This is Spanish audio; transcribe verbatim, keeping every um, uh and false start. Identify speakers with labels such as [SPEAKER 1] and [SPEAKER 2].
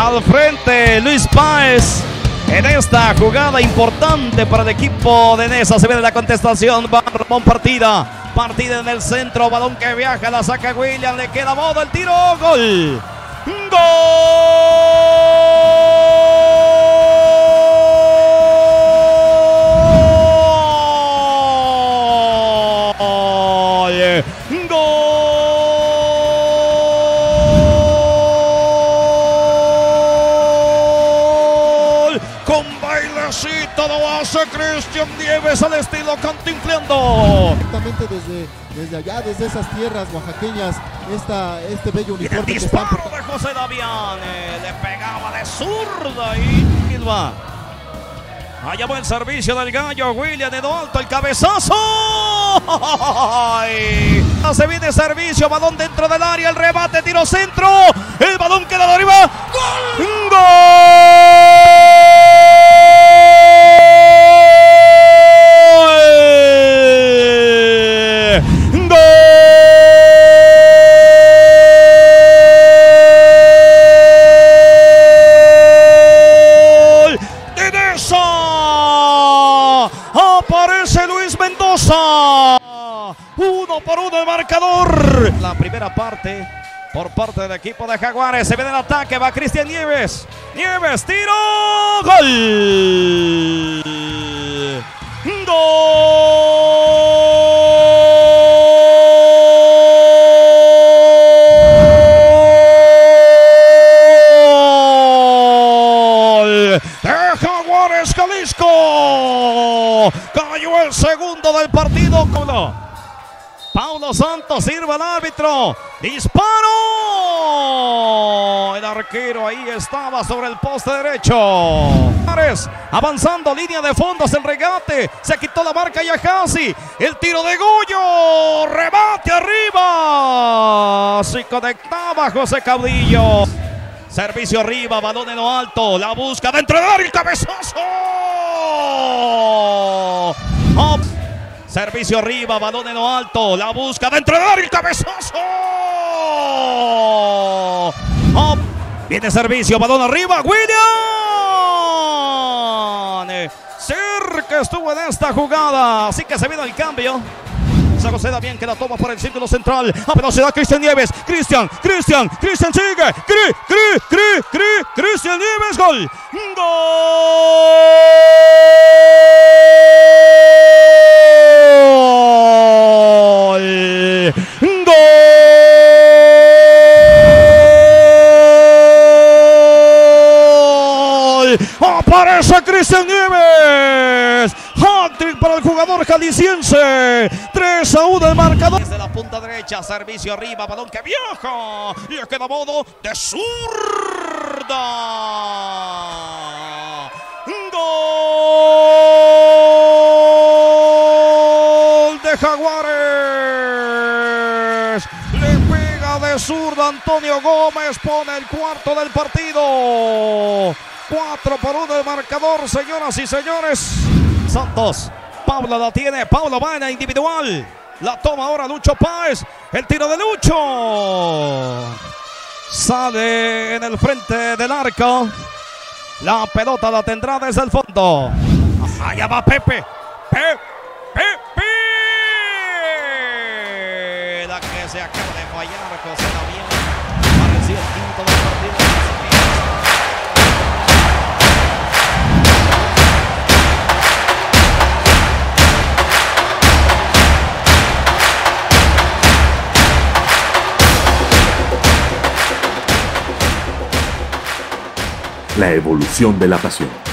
[SPEAKER 1] al frente Luis Páez en esta jugada importante para el equipo de Neza. Se viene la contestación, va Ramón Partida. Partida en el centro, balón que viaja, la saca William, le queda modo el tiro, gol. ¡Gol! ¡Gol! Con bailecito lo hace Cristian Nieves al estilo Cantinfleando.
[SPEAKER 2] Directamente desde, desde allá, desde esas tierras oaxaqueñas, esta, este bello uniforme.
[SPEAKER 1] El disparo que de José Damián, eh, le pegaba de zurda y Silva. Allá va el servicio del gallo, William de lo alto, el cabezazo. ¡Ay! Se viene servicio, balón dentro del área, el rebate, tiro centro. El balón queda de arriba. ¡Gol! ¡Gol! Aparece Luis Mendoza. Uno por uno el marcador. La primera parte por parte del equipo de Jaguares. Se viene el ataque, va Cristian Nieves. Nieves, tiro. Gol. Gol de Jaguares Jalisco. Cayó el segundo del partido. Paulo Santos sirve al árbitro. Disparo. El arquero ahí estaba sobre el poste derecho. Avanzando línea de fondos, el regate. Se quitó la marca Yajasi. El tiro de Goyo. Rebate arriba. Se conectaba José Caudillo. Servicio arriba, balón en lo alto. La busca dentro del área, el cabezazo. Up. Servicio arriba, balón en lo alto. La busca dentro del área, el cabezazo. Up. Viene servicio, balón arriba. William. Cerca estuvo en esta jugada. Así que se vino el cambio. José Damián que la toma por el círculo central. A velocidad Cristian Nieves. Cristian, Cristian, Cristian sigue. Cri, cri, cri, cri. Cristian Nieves, gol. Gol. Gol. Aparece Cristian Nieves. Hat-trick para el jugador jalisciense. tres a uno el marcador. Desde la punta derecha, servicio arriba, balón que viaja. Y queda modo de zurda. Gol de Jaguares. Le pega de zurda Antonio Gómez. Pone el cuarto del partido. cuatro por uno el marcador, señoras y señores. Santos, Pablo la tiene, Pablo va en la individual, la toma ahora Lucho Páez, el tiro de Lucho, sale en el frente del arco, la pelota la tendrá desde el fondo, allá va Pepe, Pepe, Pepe, la que se acaba de fallar, José Damián, pareció el quinto del partido.
[SPEAKER 3] La evolución de la pasión.